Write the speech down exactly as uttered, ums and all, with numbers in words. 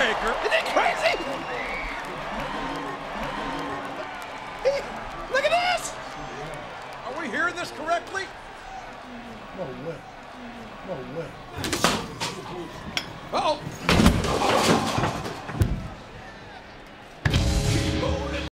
Undertaker. Isn't it crazy? Hey, look at this! Are we hearing this correctly? No way. No way. Uh oh.